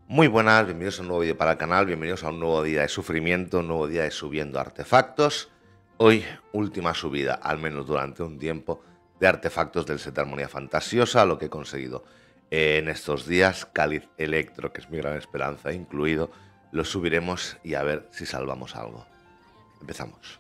Muy buenas, bienvenidos a un nuevo vídeo para el canal, bienvenidos a un nuevo día de sufrimiento, un nuevo día de subiendo artefactos. Hoy, última subida, al menos durante un tiempo, de artefactos del set de Armonía Fantasiosa, lo que he conseguido en estos días, Cáliz Electro, que es mi gran esperanza, incluido, lo subiremos y a ver si salvamos algo. Empezamos.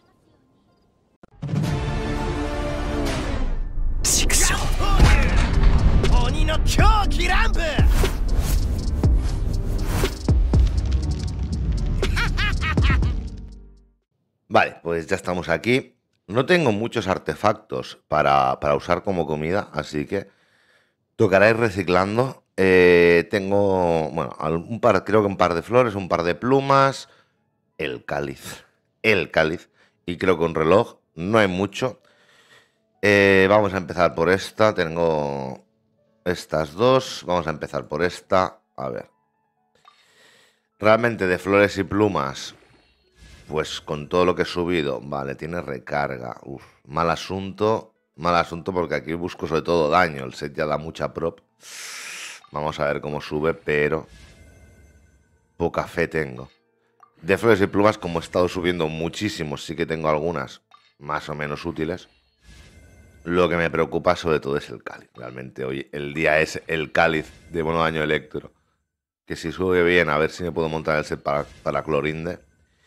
Vale, pues ya estamos aquí. No tengo muchos artefactos para usar como comida, así que tocará ir reciclando. Tengo, bueno, creo que un par de flores, un par de plumas, el cáliz, y creo que un reloj. No hay mucho. Vamos a empezar por esta. Tengo estas dos. Vamos a empezar por esta. A ver. Realmente de flores y plumas, pues con todo lo que he subido, vale, tiene recarga. Uf, mal asunto porque aquí busco sobre todo daño. El set ya da mucha prop. Vamos a ver cómo sube, pero poca fe tengo. De flores y plumas, como he estado subiendo muchísimo, sí que tengo algunas más o menos útiles. Lo que me preocupa sobre todo es el cáliz. Realmente hoy el día es el cáliz de bono daño electro. Que si sube bien, a ver si me puedo montar el set para Clorinde.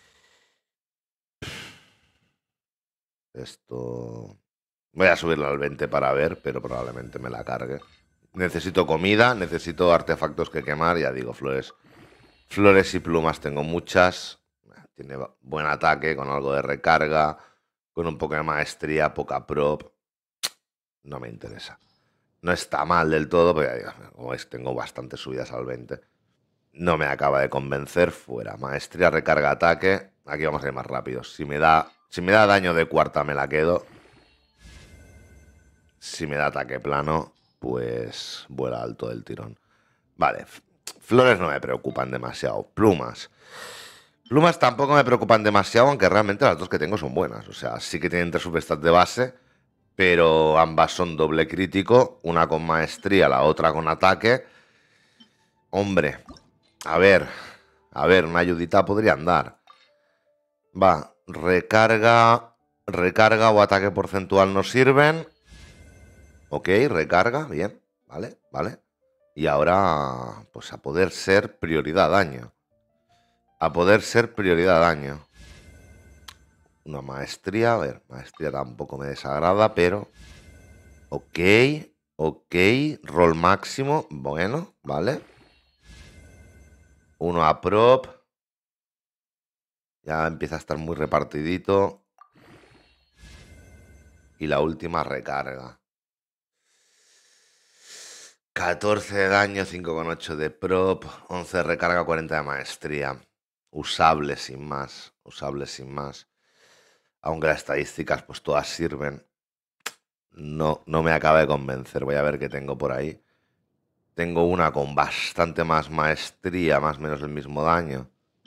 Esto... Voy a subirlo al 20 para ver, pero probablemente me la cargue. Necesito comida, necesito artefactos que quemar. Ya digo, flores y plumas tengo muchas. Tiene buen ataque, con algo de recarga, con un poco de maestría, poca prop. No me interesa. No está mal del todo, pero ya digo, como es, tengo bastantes subidas al 20. No me acaba de convencer. Fuera. Maestría, recarga, ataque. Aquí vamos a ir más rápidos. Si me da daño de cuarta me la quedo. Si me da ataque plano, pues vuela alto del tirón. Vale, flores no me preocupan demasiado. Plumas. Plumas tampoco me preocupan demasiado, aunque realmente las dos que tengo son buenas. O sea, sí que tienen 3 substats de base, pero ambas son doble crítico. Una con maestría, la otra con ataque. Hombre, a ver, una ayudita podrían dar. Va, recarga o ataque porcentual no sirven. Ok, recarga, bien, vale. Y ahora, pues a poder ser prioridad daño. Una maestría, a ver, maestría tampoco me desagrada, pero... Ok, rol máximo, bueno, vale. Uno a prop. Ya empieza a estar muy repartidito. Y la última recarga. 14 de daño, 5,8 de prop, 11 de recarga, 40 de maestría. Usable sin más. Aunque las estadísticas pues todas sirven. No me acaba de convencer. Voy a ver qué tengo por ahí. Tengo una con bastante más maestría, más o menos el mismo daño.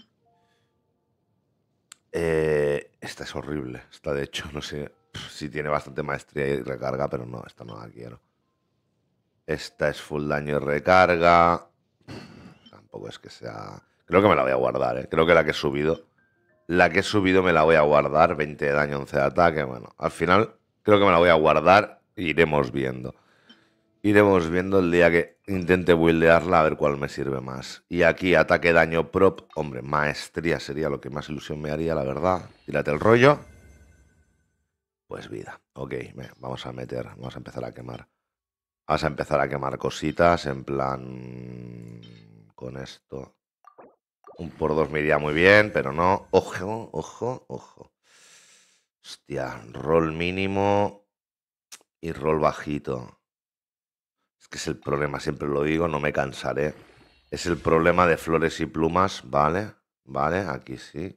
Esta es horrible. Esta de hecho, no sé si tiene bastante maestría y recarga, pero no, esta no la quiero. Esta es full daño y recarga. Tampoco es que sea... Creo que me la voy a guardar, ¿eh? Creo que la que he subido me la voy a guardar. 20 de daño, 11 de ataque. Bueno, al final creo que me la voy a guardar. Iremos viendo. Iremos viendo el día que intente buildearla a ver cuál me sirve más. Y aquí ataque, daño, prop. Hombre, maestría sería lo que más ilusión me haría, la verdad. Tírate el rollo. Pues vida. Ok, vamos a empezar a quemar. Vamos a empezar a quemar cositas en plan... Con esto. Un por 2 me iría muy bien, pero no. Ojo. Hostia, rol mínimo y rol bajito. Es que es el problema, siempre lo digo, no me cansaré. Es el problema de flores y plumas, vale, aquí sí.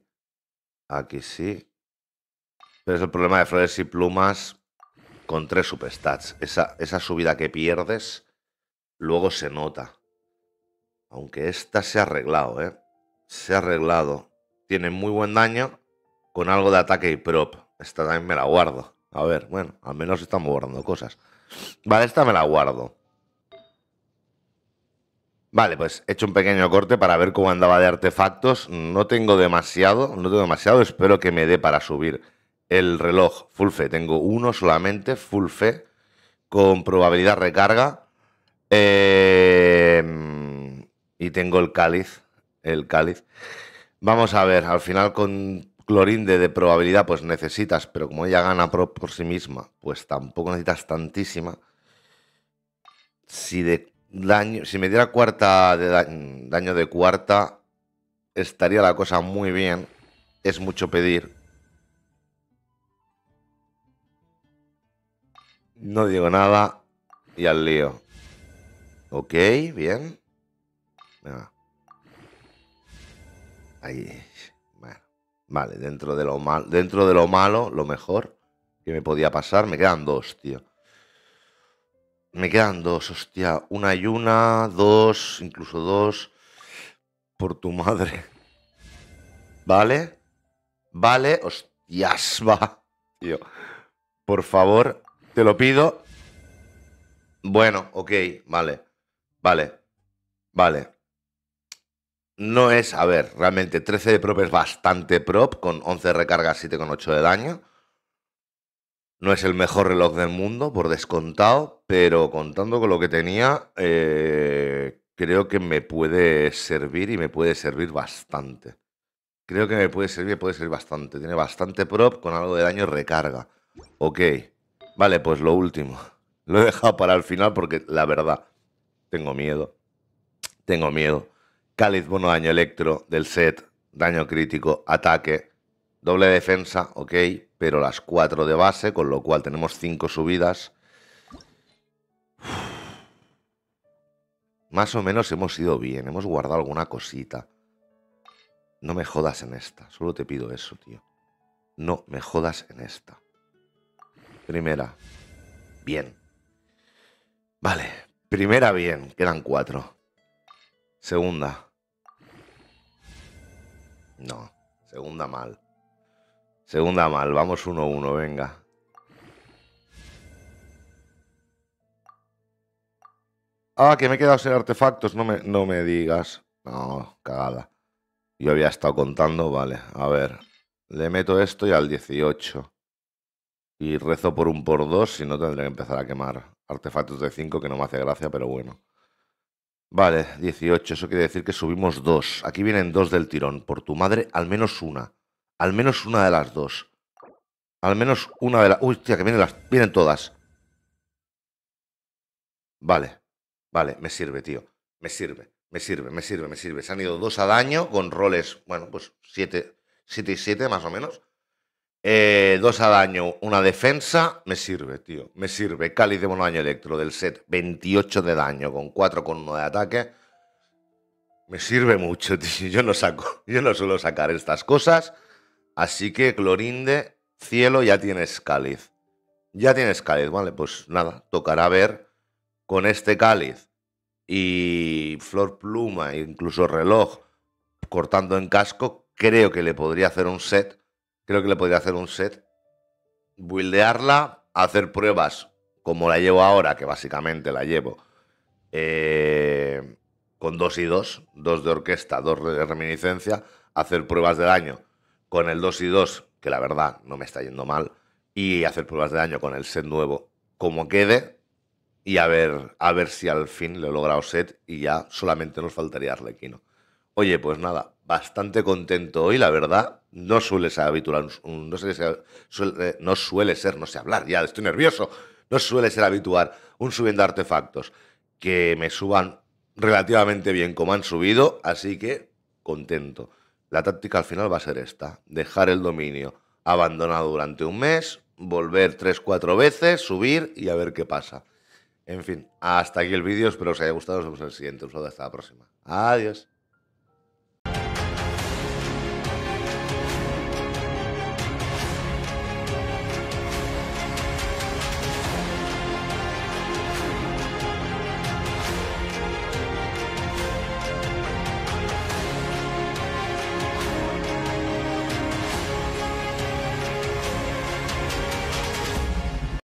Pero es el problema de flores y plumas con 3 substats. Esa subida que pierdes, luego se nota. Aunque esta se ha arreglado, ¿eh? Se ha arreglado. Tiene muy buen daño con algo de ataque y prop. Esta también me la guardo. A ver, bueno, al menos estamos guardando cosas. Vale, esta me la guardo. Vale, pues he hecho un pequeño corte para ver cómo andaba de artefactos. No tengo demasiado. Espero que me dé para subir el reloj full fe. Tengo uno solamente, full fe, con probabilidad recarga. Y tengo el cáliz. El cáliz. Vamos a ver, al final con Clorinde de probabilidad pues necesitas, pero como ella gana por sí misma, pues tampoco necesitas tantísima. Si de daño, si me diera cuarta de daño de cuarta, estaría la cosa muy bien. Es mucho pedir. No digo nada y al lío. Ok, bien. Venga. Ahí. Bueno. Vale, dentro de lo malo, lo mejor que me podía pasar, me quedan dos, tío. Me quedan dos, hostia. Una y una, dos, incluso dos. Por tu madre. ¿Vale? Vale, hostias, va. Tío, por favor, te lo pido. Bueno, ok, vale. Vale, vale. No es, a ver, realmente 13 de prop es bastante prop, con 11 de recarga, 7,8 de daño. No es el mejor reloj del mundo, por descontado, pero contando con lo que tenía, creo que me puede servir y me puede servir bastante. Creo que me puede servir bastante. Tiene bastante prop con algo de daño y recarga. Ok. Vale, pues lo último. Lo he dejado para el final porque la verdad, tengo miedo. Tengo miedo. Cáliz, bono, daño electro del set, daño crítico, ataque, doble defensa, ok, pero las 4 de base, con lo cual tenemos 5 subidas. Más o menos hemos ido bien, hemos guardado alguna cosita. No me jodas en esta, solo te pido eso, tío. No me jodas en esta. Primera, bien. Vale, primera bien, quedan 4. Segunda. No, segunda mal. Segunda mal, vamos 1-1, venga. Ah, que me he quedado sin artefactos, no me digas. No, cagada. Yo había estado contando, vale. A ver, le meto esto y al 18. Y rezo por un por 2, si no tendré que empezar a quemar artefactos de 5, que no me hace gracia, pero bueno. Vale, 18, eso quiere decir que subimos 2. Aquí vienen 2 del tirón. Por tu madre, al menos una. Al menos una de las 2. Al menos una de las... Uy, tía, que vienen todas. Vale, vale, me sirve, tío. Me sirve. Se han ido 2 a daño con roles, bueno, pues 7 y 7 más o menos. 2 a daño, una defensa, me sirve, tío. Me sirve. Cáliz de monodaño electro del set, 28 de daño con 4,1 de ataque. Me sirve mucho, tío. Yo no suelo sacar estas cosas. Así que, Clorinde, cielo, ya tienes cáliz. Ya tienes cáliz, vale, pues nada, tocará ver con este cáliz y flor pluma, e incluso reloj, cortando en casco, creo que le podría hacer un set. Buildearla, hacer pruebas como la llevo ahora, que básicamente la llevo con 2 y 2, 2 de orquesta, 2 de reminiscencia, hacer pruebas de daño con el 2 y 2, que la verdad no me está yendo mal, y hacer pruebas de daño con el set nuevo como quede, y a ver si al fin le he logrado set y ya solamente nos faltaría Arlequino. Oye, pues nada, bastante contento hoy, la verdad. No suele ser habitual, no suele ser, no sé hablar ya, estoy nervioso. No suele ser habitual un subiendo artefactos que me suban relativamente bien como han subido, así que contento. La táctica al final va a ser esta: dejar el dominio abandonado durante un mes, volver 3-4 veces, subir y a ver qué pasa. En fin, hasta aquí el vídeo, espero os haya gustado, nos vemos en el siguiente. Un saludo, hasta la próxima. Adiós.